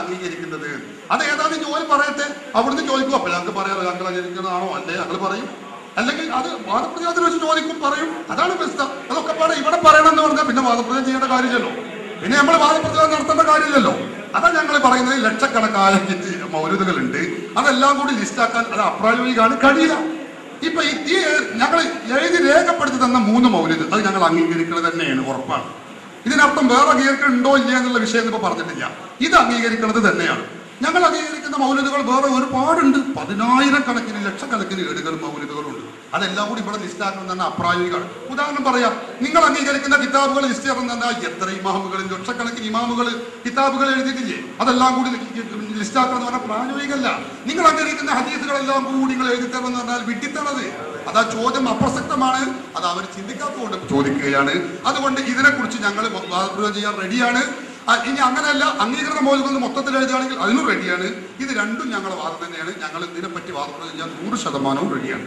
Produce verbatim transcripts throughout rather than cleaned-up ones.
അംഗീകരിക്കുന്നത്. അത് ഏതാനും ജോലി പറയട്ടെ, അവിടുന്ന് ചോദിക്കും. അപ്പൊ ഞങ്ങൾക്ക് പറയാം ഞങ്ങൾ അംഗീകരിക്കുന്നതാണോ അല്ലേ, ഞങ്ങൾ പറയും. അല്ലെങ്കിൽ അത് വാദപ്രതിവാദത്തിൽ വെച്ച് ചോദിക്കും, പറയും. അതാണ് വ്യവസ്ഥ. അതൊക്കെ പറയാം. ഇവിടെ പറയണം എന്ന് പറഞ്ഞാൽ പിന്നെ വാദപ്രതിവാദം ചെയ്യേണ്ട കാര്യമില്ലല്ലോ, പിന്നെ നമ്മൾ വാദപ്രതിവാദം നടത്തേണ്ട കാര്യമില്ലല്ലോ. അതാ ഞങ്ങൾ പറയുന്നത്. ലക്ഷക്കണക്കായ മൗലൂദുകളുണ്ട്, അതെല്ലാം കൂടി ലിസ്റ്റാക്കാൻ അത് അപ്രായോഗികമാണ്, കഴിയില്ല. ഇപ്പൊ ഈ ഞങ്ങൾ എഴുതി രേഖപ്പെടുത്തി തന്ന മൂന്ന് മൗലൂദ് അത് ഞങ്ങൾ അംഗീകരിക്കുന്നത് തന്നെയാണ്, ഉറപ്പാണ്. ഇതിനർത്ഥം വേറെ അംഗീകരിക്കണുണ്ടോ ഇല്ല എന്നുള്ള വിഷയം ഇപ്പൊ പറഞ്ഞിട്ടില്ല. ഇത് അംഗീകരിക്കുന്നത് തന്നെയാണ്. ഞങ്ങൾ അംഗീകരിക്കുന്ന മൗലൂദുകൾ വേറെ ഒരുപാടുണ്ട്, പതിനായിരക്കണക്കിന് ലക്ഷക്കണക്കിന് ഏടുകളും മൗലൂദുകളുണ്ട്. അതെല്ലാം കൂടി ഇവിടെ ലിസ്റ്റാക്കുന്നത് തന്നെ അപ്രായോഗികമാണ്. ഉദാഹരണം പറയാം, നിങ്ങൾ അംഗീകരിക്കുന്ന കിതാബുകൾ ലിസ്റ്റ് ചെയ്യുന്ന എത്ര ഇമാമുകൾ, ലക്ഷക്കണക്കിന് ഇമാമുകൾ കിതാബുകൾ എഴുതിയിട്ടില്ലേ, അതെല്ലാം കൂടി ലിസ്റ്റാക്കുന്നത് പറഞ്ഞാൽ പ്രായോഗികമല്ല. നിങ്ങൾ അംഗീകരിക്കുന്ന ഹദീസുകളെല്ലാം കൂടി നിങ്ങൾ എഴുതി തരണമെന്ന് പറഞ്ഞാൽ വിട്ടിത്തണത്. അതാ ചോദ്യം അപ്രസക്തമാണ്, അത് അവർ ചിന്തിക്കാത്തതുകൊണ്ട് ചോദിക്കുകയാണ്. അതുകൊണ്ട് ഇതിനെക്കുറിച്ച് ഞങ്ങൾ വാദപ്രയോഗം ചെയ്യാൻ റെഡിയാണ്. ഇനി അങ്ങനെയല്ല, അംഗീകൃത മൗലൂദുകൾ മൊത്തത്തിൽ എഴുതുകയാണെങ്കിൽ അതിനും റെഡിയാണ്. ഇത് രണ്ടും ഞങ്ങളുടെ വാദം തന്നെയാണ്. ഞങ്ങൾ ഇതിനെപ്പറ്റി വാദപ്രയോഗം ചെയ്യാൻ നൂറ് ശതമാനവും റെഡിയാണ്.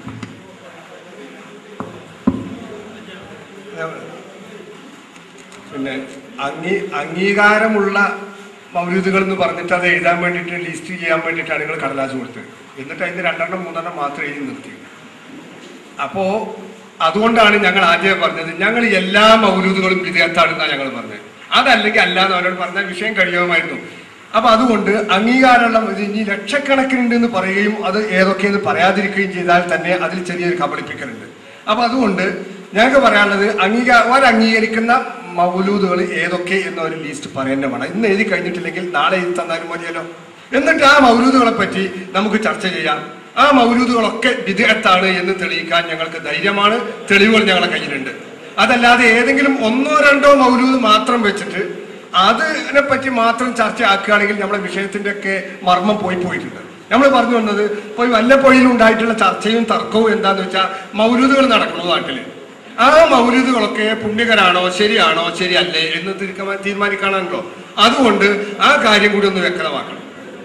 പിന്നെ അംഗീ അംഗീകാരമുള്ള മൗലൂദുകൾ എന്ന് പറഞ്ഞിട്ട് അത് എഴുതാൻ വേണ്ടിയിട്ട് ലിസ്റ്റ് ചെയ്യാൻ വേണ്ടിയിട്ടാണ് നിങ്ങൾ കടലാസ് കൊടുത്തത്. എന്നിട്ട് അതിന് രണ്ടെണ്ണം മൂന്നെണ്ണം മാത്രം എഴുതി നിർത്തി. അപ്പോ അതുകൊണ്ടാണ് ഞങ്ങൾ ആദ്യം പറഞ്ഞത് ഞങ്ങൾ എല്ലാ മൗലൂദുകളും വിദഗ്ധാണെന്നാണ് ഞങ്ങൾ പറഞ്ഞത്. അതല്ലെങ്കിൽ അല്ലാന്ന് അവരോട് പറഞ്ഞാൽ വിഷയം കഴിയുമായിരുന്നു. അപ്പൊ അതുകൊണ്ട് അംഗീകാരമുള്ള ഇനി ലക്ഷക്കണക്കിനുണ്ട് എന്ന് പറയുകയും അത് ഏതൊക്കെയെന്ന് പറയാതിരിക്കുകയും ചെയ്താൽ തന്നെ അതിൽ ചെറിയൊരു കബളിപ്പിക്കലുണ്ട്. അപ്പൊ അതുകൊണ്ട് ഞങ്ങൾക്ക് പറയാനുള്ളത് അംഗീകാര അവർ അംഗീകരിക്കുന്ന മൗലൂദുകൾ ഏതൊക്കെ എന്ന ഒരു ലിസ്റ്റ് പറയേണ്ട വേണം. ഇന്ന് എഴുതി കഴിഞ്ഞിട്ടില്ലെങ്കിൽ നാളെ എഴുതി തന്നാലും മതിയല്ലോ. എന്നിട്ട് ആ മൗലൂദുകളെ പറ്റി നമുക്ക് ചർച്ച ചെയ്യാം. ആ മൗലൂദുകളൊക്കെ വിദഗ്ധാണ് എന്ന് തെളിയിക്കാൻ ഞങ്ങൾക്ക് ധൈര്യമാണ്, തെളിവുകൾ ഞങ്ങളുടെ കയ്യിലുണ്ട്. അതല്ലാതെ ഏതെങ്കിലും ഒന്നോ രണ്ടോ മൗലൂദ് മാത്രം വെച്ചിട്ട് അതിനെ പറ്റി മാത്രം ചർച്ച ആക്കുകയാണെങ്കിൽ നമ്മുടെ വിഷയത്തിന്റെ ഒക്കെ മർമ്മം പോയി പോയിട്ടുണ്ട്. നമ്മൾ പറഞ്ഞു വന്നത് ഇപ്പോൾ വല്ലപ്പോഴും ഉണ്ടായിട്ടുള്ള ചർച്ചയും തർക്കവും എന്താന്ന് വെച്ചാൽ മൗലൂദുകൾ നടക്കുന്നു നാട്ടില്. ആ മൗലൂദുകളൊക്കെ പുണ്യകരാണോ ശരിയാണോ ശരിയല്ലേ എന്ന് തീരുമാനിക്കാണല്ലോ. അതുകൊണ്ട് ആ കാര്യം കൂടി ഒന്ന് വ്യക്തമാക്കണം.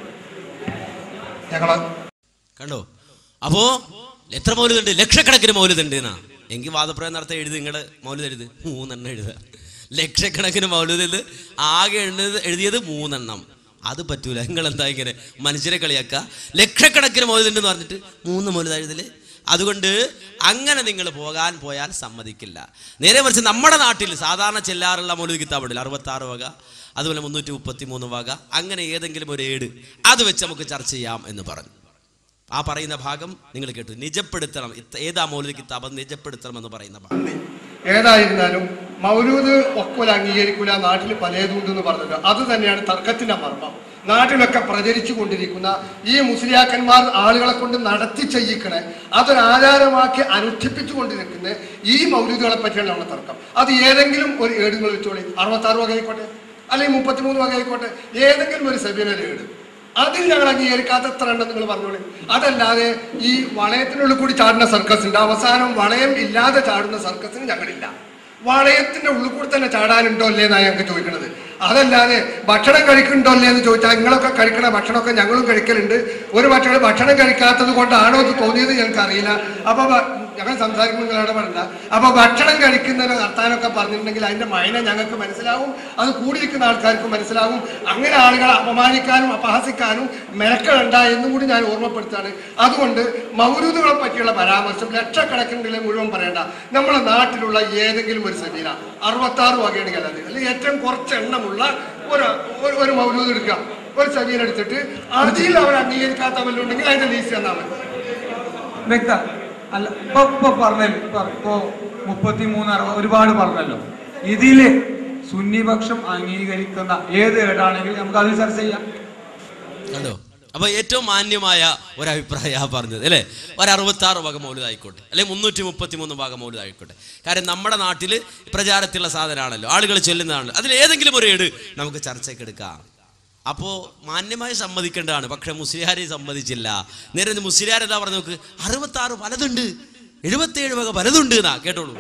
ഞങ്ങള് കണ്ടോ? അപ്പോ എത്ര മൗലൂദുണ്ട്? ലക്ഷക്കണക്കിന് മൗലൂദുണ്ട് എന്നാ. എങ്കിൽ വാദപ്രയോഗം നടത്താൻ എഴുതി, നിങ്ങളുടെ മൗലൂദ് എഴുത്, മൂന്നെണ്ണം എഴുതുക. ലക്ഷക്കണക്കിന് മൗലൂദ് ആകെ എഴുതുന്നത് എഴുതിയത് മൂന്നെണ്ണം. അത് പറ്റൂല. നിങ്ങൾ എന്താ ഇങ്ങനെ മനുഷ്യരെ കളിയാക്കുക? ലക്ഷക്കണക്കിന് മൗലൂദുണ്ടെന്ന് പറഞ്ഞിട്ട് മൂന്ന് മൗലൂദ് എഴുതല്. അതുകൊണ്ട് അങ്ങനെ നിങ്ങൾ പോകാൻ പോയാൽ സമ്മതിക്കില്ല. നേരെ മറിച്ച് നമ്മുടെ നാട്ടിൽ സാധാരണ ചെല്ലാറുള്ള മൗലൂദ് കിതാബുണ്ടല്ലോ, അറുപത്തി ആറ് വക, അതുപോലെ മുന്നൂറ്റി മുപ്പത്തി മൂന്ന് വക, അങ്ങനെ ഏതെങ്കിലും ഒരു ഏട് അത് വെച്ച് നമുക്ക് ചർച്ച ചെയ്യാം എന്ന് പറഞ്ഞു. ആ പറയുന്ന ഭാഗം നിങ്ങൾ കേട്ടു. നിജപ്പെടുത്തണം, ഏതാ മൗലൂദ് കിതാബ് നിജപ്പെടുത്തണം എന്ന് പറയുന്ന ഭാഗം. ഏതായിരുന്നാലും മൗലൂദ് ഒക്കോല അംഗീകരിക്കൂല, നാട്ടിൽ പലതുണ്ടെന്ന് പറഞ്ഞത് അത് തന്നെയാണ് തർക്കത്തിന്റെ മർമ്മം. നാട്ടിലൊക്കെ പ്രചരിച്ചു കൊണ്ടിരിക്കുന്ന ഈ മുസ്ലിയാക്കന്മാർ ആളുകളെ കൊണ്ട് നടത്തി ചെയ്യിക്കണേ, അതൊരു ആചാരമാക്കി അനുഷ്ഠിപ്പിച്ചു കൊണ്ടിരിക്കുന്ന ഈ മൗലൂദുകളെ പറ്റിയാണ് നമ്മുടെ തർക്കം. അത് ഏതെങ്കിലും ഒരു ഏടുകൾ വെച്ചോളി, അറുപത്താറ് വക ആയിക്കോട്ടെ അല്ലെങ്കിൽ മുപ്പത്തിമൂന്ന് വക ആയിക്കോട്ടെ, ഏതെങ്കിലും ഒരു സബീനൊരു ഏട് അതിൽ ഞങ്ങൾ അംഗീകരിക്കാത്ത എത്ര ഉണ്ടെന്ന് നിങ്ങൾ പറഞ്ഞോളി. അതല്ലാതെ ഈ വളയത്തിനുള്ളിൽ കൂടി ചാടുന്ന സർക്കസ് ഉണ്ട്, അവസാനം വളയം ഇല്ലാതെ ചാടുന്ന സർക്കസിന് ഞങ്ങളില്ല. വളയത്തിന്റെ ഉള്ളിൽ കൂടി തന്നെ ചാടാനുണ്ടോ അല്ലേ എന്നാണ് ഞങ്ങൾക്ക് ചോദിക്കുന്നത്. അതല്ലാതെ ഭക്ഷണം കഴിക്കുന്നുണ്ടോ അല്ലേ എന്ന് ചോദിച്ചാൽ നിങ്ങളൊക്കെ കഴിക്കണ ഭക്ഷണമൊക്കെ ഞങ്ങളും കഴിക്കലുണ്ട്. ഒരു ഭക്ഷണം ഭക്ഷണം കഴിക്കാത്തത് കൊണ്ടാണോ എന്ന് തോന്നിയത് ഞങ്ങൾക്ക് അറിയില്ല. അപ്പൊ ഞങ്ങൾ സംസാരിക്കുമ്പോൾ നിങ്ങൾ ഇടപെടണ്ട. അപ്പൊ ഭക്ഷണം കഴിക്കുന്നതിന് വർത്താനൊക്കെ പറഞ്ഞിട്ടുണ്ടെങ്കിൽ അതിന്റെ മൈന ഞങ്ങൾക്ക് മനസ്സിലാവും, അത് കൂടിയിരിക്കുന്ന ആൾക്കാർക്ക് മനസ്സിലാവും. അങ്ങനെ ആളുകളെ അപമാനിക്കാനും അപഹസിക്കാനും മെനക്കെടണ്ട എന്നും കൂടി ഞാൻ ഓർമ്മപ്പെടുത്താണ്. അതുകൊണ്ട് മൗലൂദുകളെ പറ്റിയുള്ള പരാമർശം ലക്ഷക്കണക്കിനുള്ളിലെ മുഴുവൻ പറയേണ്ട. നമ്മുടെ നാട്ടിലുള്ള ഏതെങ്കിലും ഒരു സെമീന അറുപത്തി ആറ് വകയാണെങ്കിൽ അത് അല്ലെങ്കിൽ ഏറ്റവും കുറച്ച് എണ്ണമുള്ള ഒരു ഒരു മൗലൂദ് എടുക്കുക, ഒരു സെമീന എടുത്തിട്ട് അതിൽ അവർ അംഗീകരിക്കാത്ത വല്ലുണ്ടെങ്കിൽ അതിന്റെ ലീസ്റ്റ് തന്നാൽ മതി. വ്യക്തം അല്ല. ഇപ്പൊ ഇപ്പൊ പറഞ്ഞല്ലോ, ഇപ്പൊ മുപ്പത്തി മൂന്ന് അറുപത് ഒരുപാട് പറഞ്ഞല്ലോ. ഇതില് സുന്നിപക്ഷം അംഗീകരിക്കുന്ന ഏത് ഏടാണെങ്കിലും നമുക്ക് അത് ചർച്ച ചെയ്യാം. കണ്ടോ? അപ്പൊ ഏറ്റവും മാന്യമായ ഒരഭിപ്രായമാണ് പറഞ്ഞത് അല്ലേ. ഒരു അറുപത്തി ആറ് വക മൗലൂദ് ആയിക്കോട്ടെ, അല്ലെങ്കിൽ മുന്നൂറ്റി മുപ്പത്തി മൂന്ന് വക മൗലൂദ് ആയിക്കോട്ടെ. കാരണം നമ്മുടെ നാട്ടിൽ പ്രചാരത്തിലുള്ള സാധനമാണല്ലോ, ആളുകൾ ചൊല്ലുന്നതാണല്ലോ. അതിൽ ഏതെങ്കിലും ഒരു ഏട് നമുക്ക് ചർച്ചയ്ക്ക് എടുക്കാം. അപ്പോൾ മാന്യമായി സമ്മതിക്കേണ്ടതാണ്. പക്ഷെ മുസ്ലിയാരെ സമ്മതിച്ചില്ല. നേരെ മുസ്ലിയാർ എന്താ പറഞ്ഞു നോക്ക്, അറുപത്തി ആറ് പലതുണ്ട്, എഴുപത്തിയേഴ് വക പലതുണ്ട് എന്നാ. കേട്ടോളൂ.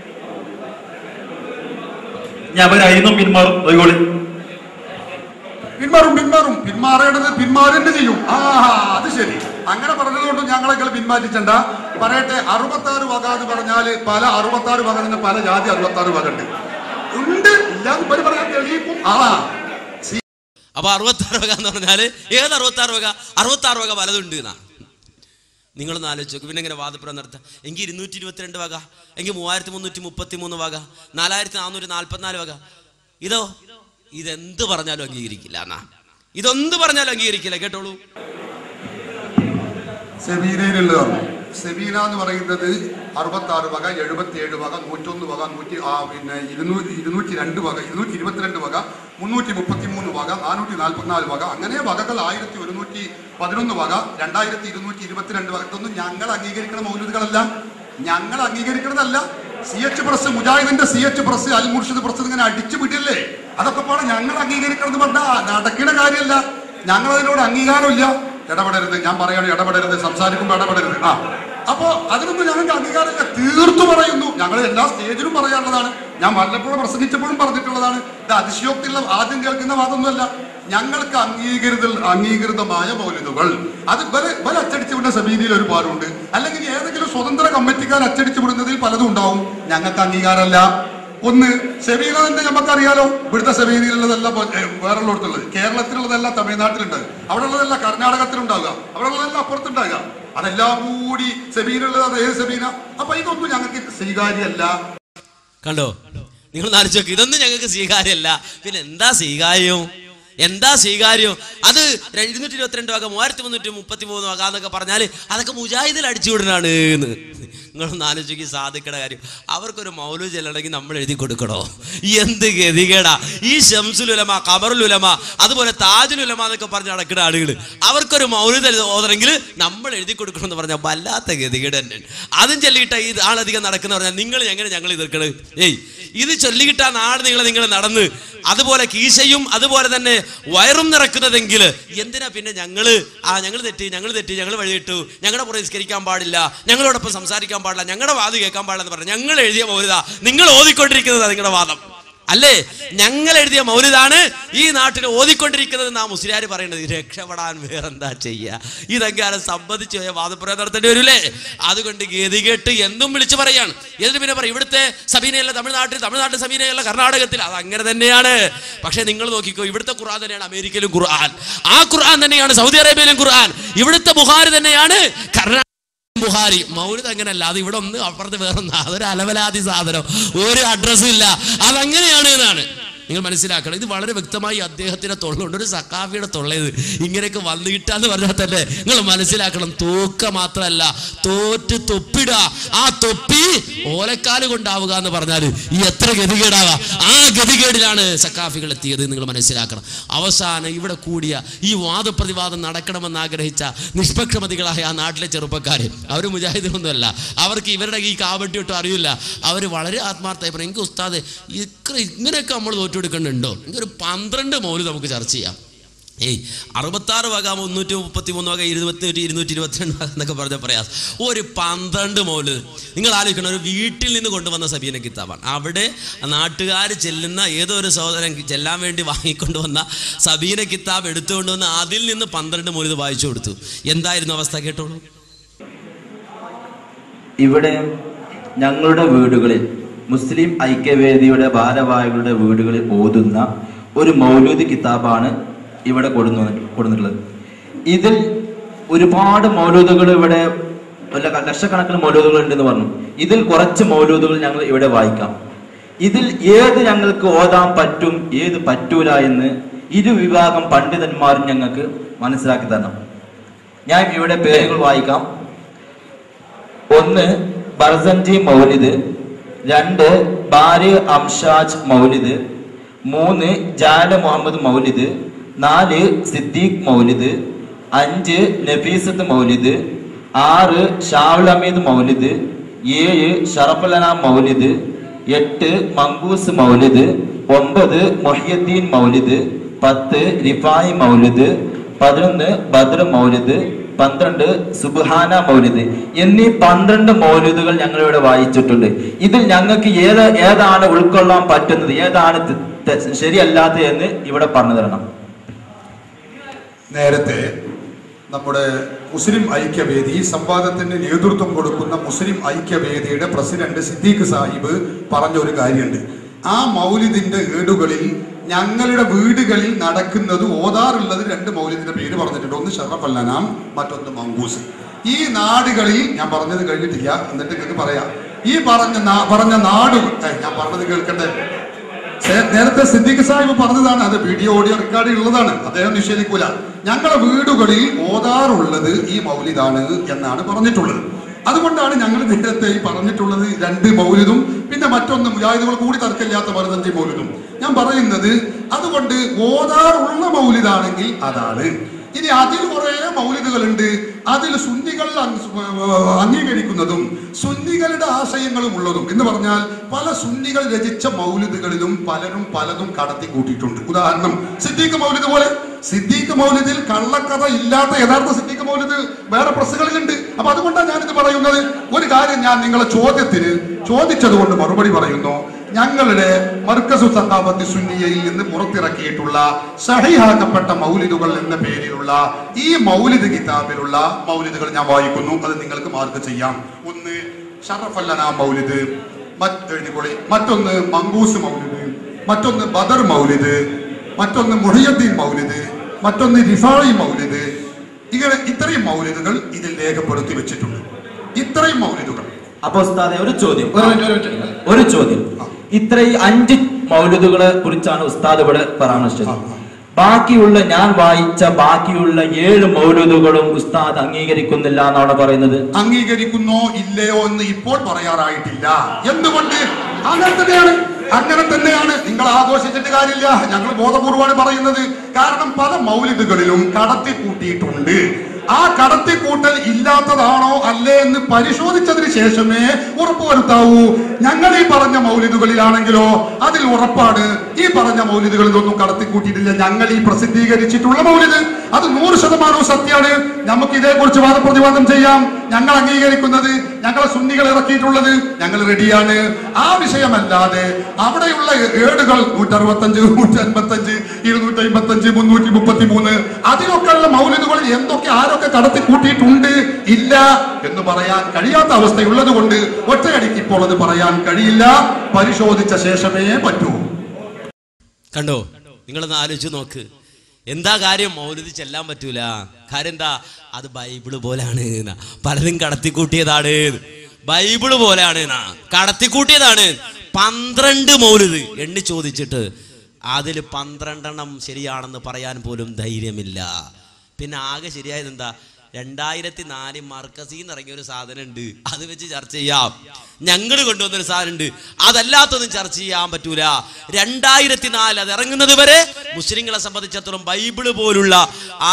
പിന്മാറും പിന്മാറും പിന്മാറേണ്ടത് പിന്മാറേണ്ടത് ചെയ്യും. ആ അത് ശരി. അങ്ങനെ പറഞ്ഞതുകൊണ്ട് ഞങ്ങളെങ്കിൽ പിന്മാറ്റിച്ചണ്ട. പറയട്ടെ, അറുപത്തി ആറ് വക എന്ന് പറഞ്ഞാല് പല അറുപത്തി ആറ് വക നിന്ന് പല ജാതി അറുപത്തി ആറ് വക ഉണ്ട് ഉണ്ട് ഇല്ലാന്ന് പറയാൻ തെളിയിക്കും. ആ അപ്പൊ അറുപത്താറ് വക എന്ന് പറഞ്ഞാൽ ഏത് അറുപത്താറ് വക? അറുപത്താറ് വക പലതുണ്ട് എന്നാ. നിങ്ങളൊന്ന് ആലോചിച്ച് നോക്കും. പിന്നെ ഇങ്ങനെ വാദപ്രവം നടത്താം. എങ്കിൽ ഇരുന്നൂറ്റി ഇരുപത്തിരണ്ട് വക, എങ്കിൽ മൂവായിരത്തി മുന്നൂറ്റി മുപ്പത്തി മൂന്ന് വക, നാലായിരത്തി നാനൂറ്റി നാൽപ്പത്തിനാല് വക. ഇതോ ഇതെന്ത് പറഞ്ഞാലും അംഗീകരിക്കില്ല എന്നാ. ഇതൊന്ത് പറഞ്ഞാലും അംഗീകരിക്കില്ല. കേട്ടോളൂ. സെബീനയിലുള്ളതാണ്. സെബീന എന്ന് പറയുന്നത് അറുപത്തി ആറ് വക, എഴുപത്തി ഏഴ് വക, നൂറ്റൊന്ന് വക, നൂറ്റി ആ പിന്നെ ഇരുന്നൂറ്റി ഇരുന്നൂറ്റി രണ്ട് വക, ഇരുന്നൂറ്റി ഇരുപത്തിരണ്ട് വക, മുന്നൂറ്റി മുപ്പത്തി മൂന്ന് വക, നാനൂറ്റി നാൽപ്പത്തിനാല് വക, അങ്ങനെ വകകൾ ആയിരത്തി ഒരുന്നൂറ്റി പതിനൊന്ന് വക, രണ്ടായിരത്തി ഇരുന്നൂറ്റി ഇരുപത്തിരണ്ട് വക. ഇതൊന്നും ഞങ്ങൾ അംഗീകരിക്കുന്ന മൗലൂദുകളല്ല, ഞങ്ങൾ അംഗീകരിക്കുന്നതല്ല. സി എച്ച് പ്രസ്, മുജാഹിദിന്റെ C H press, Al Murshid press ഇങ്ങനെ അടിച്ചു വിടില്ലേ, അതൊക്കെ പാടെ ഞങ്ങൾ അംഗീകരിക്കണമെന്ന് പറഞ്ഞാൽ നടക്കുന്ന കാര്യമല്ല. ഞങ്ങൾ അതിനോട് അംഗീകാരമില്ല. ഇടപെടരുത്, ഞാൻ പറയാണ് ഇടപെടരുത്, സംസാരിക്കുമ്പോൾ ഇടപെടരുത്. ആ അപ്പോ അതിനൊന്നും ഞങ്ങൾക്ക് അംഗീകാരമില്ല, തീർത്തു പറയുന്നു. ഞങ്ങൾ എല്ലാ സ്റ്റേജിലും പറയാനുള്ളതാണ്, ഞാൻ വല്ലപ്പോഴും പ്രസംഗിച്ചപ്പോഴും പറഞ്ഞിട്ടുള്ളതാണ്. ഇത് അതിശയോക്തിയുള്ള ആദ്യം കേൾക്കുന്ന വാദമൊന്നുമല്ല. ഞങ്ങൾക്ക് അംഗീകൃത അംഗീകൃതമായ മൗലിദുകൾ അത് ബല അച്ചടിച്ചു വിടുന്ന സബീനിയിൽ ഒരുപാടുണ്ട്, അല്ലെങ്കിൽ ഏതെങ്കിലും സ്വതന്ത്ര കമ്മിറ്റിക്കാർ അച്ചടിച്ചു വിടുന്നതിൽ പലതും ഉണ്ടാവും. ഞങ്ങൾക്ക് അംഗീകാരമല്ല. ഒന്ന് സെബീന തന്നെ നമുക്കറിയാലോ, ഇവിടുത്തെ സെബീനിലുള്ളതല്ല വേറെ ഉള്ളിടത്തുള്ളത്, കേരളത്തിലുള്ളതല്ല തമിഴ്നാട്ടിലുണ്ട്, അവിടെ ഉള്ളതല്ല കർണാടകത്തിലുണ്ടാവുക, അവിടെ ഉള്ളതല്ല അപ്പുറത്തുണ്ടാകുക. അതെല്ലാം കൂടി സെബീനുള്ളത് അത് ഏത് സെബീന? അപ്പൊ ഇതൊന്നും ഞങ്ങൾക്ക് സ്വീകാര്യമല്ല. കണ്ടോ? നിങ്ങൾ ആലോചിച്ച് നോക്ക്. ഇതൊന്നും ഞങ്ങൾക്ക് സ്വീകാര്യമല്ല. പിന്നെ എന്താ സ്വീകാര്യം? എന്താ സ്വീകാര്യം? അത് ഇരുന്നൂറ്റി ഇരുപത്തിരണ്ട് വക, മൂവായിരത്തി മുന്നൂറ്റി മുപ്പത്തി മൂന്ന് വക എന്നൊക്കെ പറഞ്ഞാൽ അതൊക്കെ മുജാഹിദിൽ അടിച്ചു വിടണാണ് എന്ന്. നിങ്ങളൊന്ന് ആലോചിക്കുക. സാധിക്കയുടെ കാര്യം, അവർക്കൊരു മൗലൂദ് ചെല്ലണമെങ്കിൽ നമ്മൾ എഴുതി കൊടുക്കണോ? എന്ത് ഗതികേടാ! ഈ ഷംസുൽ ഉലമ, ഖമറുൽ ഉലമ, അതുപോലെ താജുൽ ഉലമ എന്നൊക്കെ പറഞ്ഞ് നടക്കുന്ന ആളുകൾ, അവർക്കൊരു മൗലൂദ് ഓതണമെങ്കിൽ നമ്മൾ എഴുതി കൊടുക്കണം എന്ന് പറഞ്ഞാൽ വല്ലാത്ത ഗതികേട് തന്നെ. അതും ചൊല്ലിയിട്ട ഈ ആളധികം നടക്കുന്ന പറഞ്ഞാൽ നിങ്ങൾ എങ്ങനെ ഞങ്ങൾ എതിർക്കണത്? ഏയ് ഇത് ചൊല്ലിക്കിട്ടാ നാട് നിങ്ങളെ നിങ്ങൾ നടന്ന് അതുപോലെ കീശയും അതുപോലെ തന്നെ വയറും നിറക്കുന്നതെങ്കിൽ എന്തിനാ പിന്നെ ഞങ്ങള് ആ ഞങ്ങൾ തെറ്റി ഞങ്ങൾ തെറ്റി ഞങ്ങൾ വഴിയിട്ടു, ഞങ്ങളുടെ പുറകെ നിസ്കരിക്കാൻ പാടില്ല, ഞങ്ങളോടൊപ്പം സംസാരിക്കാൻ പാടില്ല, ഞങ്ങളുടെ വാദം കേൾക്കാൻ പാടില്ല എന്ന് പറഞ്ഞാൽ ഞങ്ങൾ എഴുതിയ മൗലിദാ നിങ്ങൾ ഓതിക്കൊണ്ടിരിക്കുന്നതാ നിങ്ങളുടെ വാദം അല്ലേ? ഞങ്ങൾ എഴുതിയ മൗലിദാണ് ഈ നാട്ടിൽ ഓതിക്കൊണ്ടിരിക്കുന്നത് നാ മുസ്ലിയാർ പറയുന്നത്. രക്ഷപ്പെടാൻ വേറെന്താ ചെയ്യുക? ഇതെങ്കിലും സംബന്ധിച്ച് പോയ വാദപ്രയോഗം നടത്തേണ്ടി വരൂലേ? അതുകൊണ്ട് ഗതികെട്ട് എന്നും വിളിച്ചു പറയാണ്. എന്നിട്ട് പിന്നെ പറയും ഇവിടുത്തെ സബീനയല്ല തമിഴ്നാട്ടിൽ, തമിഴ്നാട്ടിൽ സബീനയല്ല കർണാടകത്തിൽ. അത് അങ്ങനെ തന്നെയാണ്. പക്ഷെ നിങ്ങൾ നോക്കിക്കോ, ഇവിടുത്തെ ഖുർആൻ തന്നെയാണ് അമേരിക്കയിലും ഖുർആൻ, ആ ഖുർആൻ തന്നെയാണ് സൗദി അറേബ്യയിലും ഖുർആൻ, ഇവിടുത്തെ ബുഖാരി തന്നെയാണ് കർണാടക ബുഖാരി. മൗലിദ് അങ്ങനെയല്ല, അത് ഇവിടെ ഒന്ന് അപ്പുറത്ത് വേറൊന്ന്, അതൊരു അലവലാതി സാധനം, ഒരു അഡ്രസ്സും ഇല്ല. അതങ്ങനെയാണ് എന്നാണ് നിങ്ങൾ മനസ്സിലാക്കണം. ഇത് വളരെ വ്യക്തമായി അദ്ദേഹത്തിന്റെ തൊള്ളുണ്ട്, ഒരു സക്കാഫിയുടെ തൊള്ളയത് ഇങ്ങനെയൊക്കെ വന്നു കിട്ടാന്ന് പറഞ്ഞാൽ തന്നെ നിങ്ങൾ മനസ്സിലാക്കണം. തോക്ക മാത്രമല്ല, തോറ്റ് തൊപ്പിടുക, ആ തൊപ്പി ഓലക്കാല് കൊണ്ടാവുക എന്ന് പറഞ്ഞാൽ ഈ എത്ര ഗതികേടാവുക. ആ ഗതികേടിലാണ് സക്കാഫികൾ എത്തിയത് നിങ്ങൾ മനസ്സിലാക്കണം. അവസാനം ഇവിടെ കൂടിയ ഈ വാദപ്രതിവാദം നടക്കണമെന്ന് ആഗ്രഹിച്ച നിഷ്പക്ഷമതികളായ ആ നാട്ടിലെ ചെറുപ്പക്കാർ, അവർ മുജാഹിദൊന്നുമല്ല, അവർക്ക് ഇവരുടെ ഈ കാവട്ടിയൊട്ടും അറിയില്ല. അവർ വളരെ ആത്മാർത്ഥമായി പറയും, എനിക്ക് ഉസ്താദ് ഇങ്ങനെയൊക്കെ നമ്മൾ തോറ്റു എടുക്കുന്നുണ്ടോ? ഒരു പന്ത്രണ്ട് മൗലിദ് നമുക്ക് ചർച്ച ചെയ്യാം. ഏയ് അറുപത്താറ് വക, മുന്നൂറ്റി മുപ്പത്തി മൂന്ന് വക, ഇരുപത്തി ഇരുന്നൂറ്റി ഇരുപത്തിരണ്ട് വക എന്നൊക്കെ പറഞ്ഞ പ്രയാസം. ഒരു പന്ത്രണ്ട് മൗലിദ് നിങ്ങൾ ആലോചിക്കണം. ഒരു വീട്ടിൽ നിന്ന് കൊണ്ടുവന്ന സബീന കിതാബാണ്. അവിടെ നാട്ടുകാർ ചെല്ലുന്ന ഏതോ ഒരു സഹോദരൻ ചെല്ലാൻ വേണ്ടി വാങ്ങിക്കൊണ്ടുവന്ന സബീന കിതാബ് എടുത്തുകൊണ്ടുവന്ന് അതിൽ നിന്ന് പന്ത്രണ്ട് മൗലിദ് വായിച്ചു കൊടുത്തു. എന്തായിരുന്നു അവസ്ഥ? കേട്ടോളൂ. ഇവിടെ ഞങ്ങളുടെ വീടുകളിൽ, മുസ്ലിം ഐക്യവേദിയുടെ ഭാരവാഹികളുടെ വീടുകളിൽ ഓതുന്ന ഒരു മൗലൂദ് കിതാബാണ് ഇവിടെ കൊടുന്നു കൊടുത്തിട്ടുള്ളത്. ഇതിൽ ഒരുപാട് മൗലൂദുകൾ, ഇവിടെ ലക്ഷക്കണക്കിന് മൗലൂദുകൾ ഉണ്ടെന്ന് പറഞ്ഞു. ഇതിൽ കുറച്ച് മൗലൂദുകൾ ഞങ്ങൾ ഇവിടെ വായിക്കാം. ഇതിൽ ഏത് ഞങ്ങൾക്ക് ഓതാൻ പറ്റും, ഏത് പറ്റൂല എന്ന് ഇരു വിഭാഗം പണ്ഡിതന്മാരും ഞങ്ങൾക്ക് മനസ്സിലാക്കി തരണം. ഞാൻ ഇവിടെ പേരുകൾ വായിക്കാം. ഒന്ന് ബർസൻജി മൗലിദ്, രണ്ട് ബാരി അംഷാജ് മൗലിദ്, മൂന്ന് ജാല മുഹമ്മദ് മൗലിദ്, നാല് സിദ്ദീഖ് മൗലിദ്, അഞ്ച് നഫീസത്ത് മൗലിദ്, ആറ് ഷാവുൽ ഹമീദ് മൗലിദ്, ഏഴ് ഷറഫുലന മൗലിദ്, എട്ട് മങ്കൂസ് മൗലിദ്, ഒമ്പത് മൊഹിയുദ്ദീൻ മൗലിദ്, പത്ത് റിഫായി മൗലിദ്, പതിനൊന്ന് ബദ്ർ മൗലിദ്, പന്ത്രണ്ട് സുബ്ഹാന മൗലിദ് എന്നീ പന്ത്രണ്ട് മൗലിദുകൾ ഞങ്ങൾ ഇവിടെ വായിച്ചിട്ടുണ്ട്. ഇതിൽ ഞങ്ങൾക്ക് ഏത് ഏതാണ് ഉൾക്കൊള്ളാൻ പറ്റുന്നത്, ഏതാണ് ശരിയല്ലാത്തത് എന്ന് ഇവിടെ പറഞ്ഞു തരണം. നേരത്തെ നമ്മുടെ മുസ്ലിം ഐക്യവേദി സംവാദത്തിന് നേതൃത്വം കൊടുക്കുന്ന മുസ്ലിം ഐക്യവേദിയുടെ പ്രസിഡന്റ് സിദ്ദീഖ് സാഹിബ് പറഞ്ഞ ഒരു കാര്യമുണ്ട്. ആ മൗലിദിന്റെ ഏടുകളിൽ ഞങ്ങളുടെ വീടുകളിൽ നടക്കുന്നത് ഓതാറുള്ളത് രണ്ട് മൗലിദിന്റെ പേര് പറഞ്ഞിട്ടുണ്ട്. ഒന്ന് ഷറഫ് അല്ലനാം, മറ്റൊന്ന് മങ്കൂസ്. ഈ നാടുകളിൽ ഞാൻ പറഞ്ഞത് കഴിഞ്ഞിട്ടില്ല, എന്നിട്ട് നിങ്ങൾക്ക് പറയാം. ഈ പറഞ്ഞ പറഞ്ഞ നാടുകൾ ഞാൻ പറഞ്ഞത് കേൾക്കട്ടെ. നേരത്തെ സിദ്ദീഖ് സാഹിബ് പറഞ്ഞതാണ്, അത് വീഡിയോ ഓഡിയോ റെക്കോർഡ് ഉള്ളതാണ്, അദ്ദേഹം നിഷേധിക്കൂല. ഞങ്ങളുടെ വീടുകളിൽ ഓതാറുള്ളത് ഈ മൗലിദാണ് എന്നാണ് പറഞ്ഞിട്ടുള്ളത്. അതുകൊണ്ടാണ് ഞങ്ങൾ നേരത്തെ ഈ പറഞ്ഞിട്ടുള്ളത് രണ്ട് മൗലിദും പിന്നെ മറ്റൊന്ന് മുജാഹിദുകൾ കൂടി തർക്കമില്ലാത്ത പതിനഞ്ച് മൗലിദും. ഞാൻ പറയുന്നത് അതുകൊണ്ട് ഓതാറുള്ള മൗലിദാണെങ്കിൽ അതാണ്. ഇനി അതിൽ കുറെ മൗലിദുകളുണ്ട്, അതിൽ സുന്നികൾ അംഗീകരിക്കുന്നതും സുന്നികളുടെ ആശയങ്ങളും ഉള്ളതും എന്ന് പറഞ്ഞാൽ പല സുന്നികൾ രചിച്ച മൗലിദുകളിലും പലരും പലതും കടത്തി കൂട്ടിയിട്ടുണ്ട്. ഉദാഹരണം സിദ്ദീഖ് മൗലിദ് പോലെ. സിദ്ദീഖ് മൗലിദിൽ കള്ളക്കഥ ഇല്ലാത്ത യഥാർത്ഥ സിദ്ദീഖ് മൗലിദ് വേറെ പ്രസ്സുകളിലുണ്ട്. അപ്പൊ അതുകൊണ്ടാണ് ഞാനിത് പറയുന്നത്. ഒരു കാര്യം ഞാൻ നിങ്ങളെ ചോദ്യത്തിന് ചോദിച്ചത് കൊണ്ട് മറുപടി പറയുന്നു. ഞങ്ങളുടെ മർക്കസു സഖാഫത്തി സുന്നിയയിൽ നിന്ന് പുറത്തിറക്കിയിട്ടുള്ള സഹീഹാക്കപ്പെട്ട മൗലിദുകൾ എന്ന പേരിലുള്ള ഈ മൗലിദ് കിതാബിലുള്ള മൗലിദുകൾ ഞാൻ വായിക്കുന്നു. അത് നിങ്ങൾക്ക് മാർക്ക് ചെയ്യാം. ഒന്ന് ഷറഫ് അല്ലനാ മൗലിദ്, എഴുതിക്കൊള്ളി. മറ്റൊന്ന് മങ്കൂസ് മൗലിദ്, മറ്റൊന്ന് ബദർ മൗലിദ്, മറ്റൊന്ന് മുഹിയുദ്ദീൻ മൗലിദ്, മറ്റൊന്ന് റിഫായി മൗലിദ്. ഇങ്ങനെ ഇത്രയും മൗലിദുകൾ ഇതിൽ രേഖപ്പെടുത്തി വെച്ചിട്ടുണ്ട്. ഇത്രയും മൗലിദുകൾ. അപ്പൊ ഉസ്താദെ ഒരു ചോദ്യം ഒരു ചോദ്യം ഇത്രയും അഞ്ച് മൗലിദുകളെ കുറിച്ചാണ് ഉസ്താദ് ഇവിടെ പരാമർശിച്ചത്. ബാക്കിയുള്ള ഞാൻ വായിച്ച ബാക്കിയുള്ള ഏഴ് മൗലിദുകളും ഉസ്താദ് അംഗീകരിക്കുന്നില്ല എന്നാണ് പറയുന്നത്. അംഗീകരിക്കുന്നോ ഇല്ലയോ എന്ന് ഇപ്പോൾ പറയാറായിട്ടില്ല. എന്തുകൊണ്ട്? അങ്ങനെ തന്നെയാണ് അങ്ങനെ തന്നെയാണ് നിങ്ങൾ ആഘോഷിച്ചിട്ട് കാര്യമില്ല. ഞങ്ങൾ ബോധപൂർവമാണ് പറയുന്നത്. കാരണം പല മൗലിദുകളിലും കടത്തി കൂട്ടിയിട്ടുണ്ട്. ആ കടത്തിക്കൂട്ടൽ ഇല്ലാത്തതാണോ അല്ലേ എന്ന് പരിശോധിച്ചതിന് ശേഷമേ ഉറപ്പുവരുത്താവൂ. ഞങ്ങൾ ഈ പറഞ്ഞ മൗലിദുകളിലാണെങ്കിലോ അതിൽ ഉറപ്പാണ് ഈ പറഞ്ഞ മൗലിദുകളിലൊന്നും കടത്തിക്കൂട്ടിയിട്ടില്ല. ഞങ്ങൾ ഈ പ്രസിദ്ധീകരിച്ചിട്ടുള്ള മൗലിദ് അത് നൂറ് ശതമാനവും സത്യമാണ്. നമുക്ക് ഇതേക്കുറിച്ച് വാദപ്രതിവാദം ചെയ്യാം. ഞങ്ങൾ അംഗീകരിക്കുന്നത്, ഞങ്ങളെ സുന്നികൾ ഇറക്കിയിട്ടുള്ളത് ഞങ്ങൾ റെഡിയാണ്. ആ വിഷയമല്ലാതെ അവിടെയുള്ള ഏടുകൾ നൂറ്റി അറുപത്തഞ്ച് നൂറ്റി അൻപത്തഞ്ച് ഇരുന്നൂറ്റി അമ്പത്തഞ്ച് മുന്നൂറ്റി മുപ്പത്തി മൂന്ന് അതിലൊക്കെയുള്ള മൗലിദുകളിൽ എന്തൊക്കെ ആരൊക്കെ കടത്തി കൂട്ടിയിട്ടുണ്ട് ഇല്ല എന്ന് പറയാൻ കഴിയാത്ത അവസ്ഥയുള്ളത് കൊണ്ട് ഒറ്റയടിക്ക് ഇപ്പോൾ അത് പറയാൻ കഴിയില്ല. പരിശോധിച്ച ശേഷമേ പറ്റൂ. കണ്ടോ? നിങ്ങളൊന്ന് ആലോചിച്ച് നോക്ക്. എന്താ കാര്യം? മൗലിദ് ചെല്ലാൻ പറ്റൂല. കാര്യം എന്താ? അത് ബൈബിള് പോലാണ്. പലരും കടത്തിക്കൂട്ടിയതാണ്. ബൈബിള് പോലാണ്, കടത്തിക്കൂട്ടിയതാണ്. പന്ത്രണ്ട് മൗലിദ് എണ്ണി ചോദിച്ചിട്ട് അതിൽ പന്ത്രണ്ടെണ്ണം ശരിയാണെന്ന് പറയാൻ പോലും ധൈര്യമില്ല. പിന്നെ ആകെ ശരിയായത് എന്താ? രണ്ടായിരത്തി നാല് മർക്കസിന്ന് ഇറങ്ങിയ ഒരു സാധനം ഉണ്ട്, അത് വെച്ച് ചർച്ച ചെയ്യാം. ഞങ്ങൾ കൊണ്ടുവന്നൊരു സാധനം ഉണ്ട്, അതല്ലാത്തൊന്നും ചർച്ച ചെയ്യാൻ പറ്റൂല. രണ്ടായിരത്തി നാല് അത് ഇറങ്ങുന്നത് വരെ മുസ്ലിങ്ങളെ സംബന്ധിച്ചിടത്തോളം ബൈബിള് പോലുള്ള ആ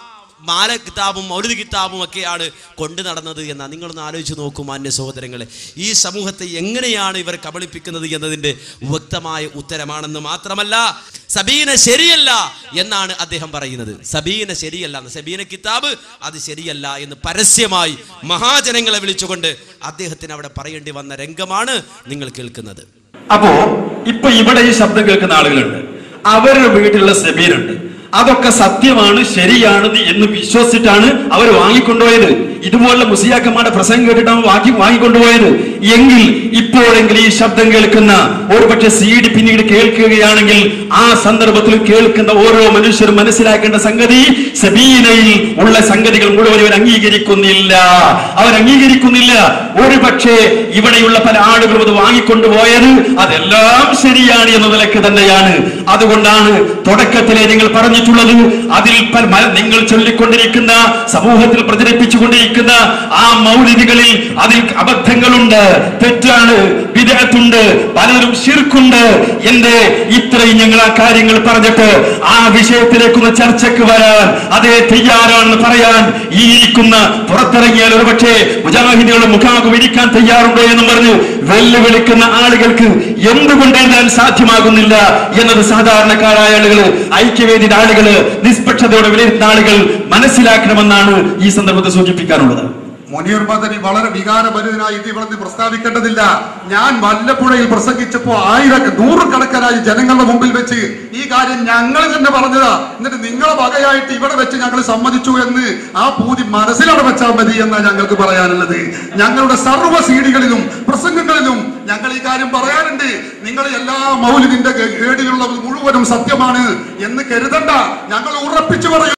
മാല കിതാബും മൗലിദ് കിതാബും ഒക്കെയാണ് കൊണ്ടു നടന്നത് എന്നാ. നിങ്ങളൊന്ന് ആലോചിച്ച് നോക്കൂ മാന്യ സഹോദരങ്ങളെ. ഈ സമൂഹത്തെ എങ്ങനെയാണ് ഇവർ കബളിപ്പിക്കുന്നത് എന്നതിൻ്റെ വ്യക്തമായ ഉത്തരമാണെന്ന് മാത്രമല്ല, സബീന ശരിയല്ല എന്നാണ് അദ്ദേഹം പറയുന്നത്. സബീന ശരിയല്ല, സബീന കിതാബ് അത് ശരിയല്ല എന്ന് പരസ്യമായി മഹാജനങ്ങളെ വിളിച്ചുകൊണ്ട് അദ്ദേഹത്തിന് അവിടെ പറയേണ്ടി വന്ന രംഗമാണ് നിങ്ങൾ കേൾക്കുന്നത്. അപ്പോ ഇപ്പൊ ഇവിടെ ഈ ശബ്ദം കേൾക്കുന്ന ആളുകളുണ്ട്, അവരുടെ വീട്ടിലുള്ള സബീനുണ്ട്, അതൊക്കെ സത്യമാണ് ശരിയാണ് എന്ന് വിശ്വസിച്ചിട്ടാണ് അവർ വാങ്ങിക്കൊണ്ടുപോയത്. ഇതുപോലുള്ള മുസ്ലിയാക്കന്മാരുടെ പ്രസംഗം കേട്ടിട്ടാണ് വാങ്ങി വാങ്ങിക്കൊണ്ടുപോയത് എങ്കിൽ ഇപ്പോഴെങ്കിൽ ഈ ശബ്ദം കേൾക്കുന്ന ഒരു പക്ഷെ സീഡ് പിന്നീട് കേൾക്കുകയാണെങ്കിൽ ആ സന്ദർഭത്തിൽ കേൾക്കുന്ന ഓരോ മനുഷ്യരും മനസ്സിലാക്കേണ്ട സംഗതി, സബീനയിൽ ഉള്ള സംഗതികൾ മുഴുവൻ ഇവർ അംഗീകരിക്കുന്നില്ല. അവർ അംഗീകരിക്കുന്നില്ല. ഒരു പക്ഷേ ഇവിടെയുള്ള പല ആളുകളും അത് വാങ്ങിക്കൊണ്ടുപോയത് അതെല്ലാം ശരിയാണ് എന്ന നിലക്ക് തന്നെയാണ്. അതുകൊണ്ടാണ് തുടക്കത്തിലെ നിങ്ങൾ പറഞ്ഞിട്ടുള്ളത്, അതിൽ നിങ്ങൾ ചൊല്ലിക്കൊണ്ടിരിക്കുന്ന സമൂഹത്തിൽ പ്രചരിപ്പിച്ചുകൊണ്ടിരിക്കുന്ന ആ മൗലിദികളിൽ അതിൽ അബദ്ധങ്ങളുണ്ട്, തെറ്റാണ്, ബിദ്അത്തുണ്ട്, പലരും ശിർക്കുണ്ട്. എന്റെ ഇത്രയും ഞങ്ങൾ ആ കാര്യങ്ങൾ പറഞ്ഞിട്ട് ആ വിഷയത്തിലേക്കൊന്ന് ചർച്ചയ്ക്ക് വരാൻ അതേ തയ്യാറാണെന്ന് പറയാൻ ഈ ഇരിക്കുന്ന പുറത്തിറങ്ങിയാൽ ഒരു പക്ഷേ മുജാഹിദുകളുടെ മുഖാമുഖം ഇരിക്കാൻ തയ്യാറുണ്ടോ എന്നും പറഞ്ഞ് വെല്ലുവിളിക്കുന്ന ആളുകൾക്ക് എന്തുകൊണ്ട് എഴുതാൻ സാധ്യമാകുന്നില്ല എന്നത് സാധാരണക്കാരായ ആളുകൾ, ഐക്യവേദിയുടെ ആളുകള്, നിഷ്പക്ഷതയോടെ വിലയിരുത്തുന്ന ആളുകൾ മനസ്സിലാക്കണമെന്നാണ് ഈ സന്ദർഭത്തിൽ സൂചിപ്പിക്കാനുള്ളത്. മുനീർ മദനി വളരെ വികാരഭരിതനായി ഇത് ഇവിടെ പ്രസ്താവിക്കേണ്ടതില്ല. ഞാൻ വല്ലപ്പുഴയിൽ പ്രസംഗിച്ചപ്പോ ആയിരം നൂറുകണക്കിനായി ജനങ്ങളുടെ മുമ്പിൽ വെച്ച് ഈ കാര്യം ഞങ്ങൾ തന്നെ പറഞ്ഞതാ. എന്നിട്ട് നിങ്ങളെ വകയായിട്ട് ഇവിടെ വെച്ച് ഞങ്ങൾ സമ്മതിച്ചു എന്ന് ആ പൂതി മനസ്സിലവിടെ വെച്ചാൽ മതി എന്നാണ് ഞങ്ങൾക്ക് പറയാനുള്ളത്. ഞങ്ങളുടെ സർവ്വ സീഡികളിലും പ്രസംഗങ്ങളിലും ഞങ്ങൾ ഈ കാര്യം പറയാറുണ്ട്. നിങ്ങൾ എല്ലാ മൗലിദിന്റെ ഏടിലുള്ളത് മുഴുവനും സത്യമാണ് എന്ന് കരുതണ്ട. ഞങ്ങൾ ഉറപ്പിച്ചു പറയും.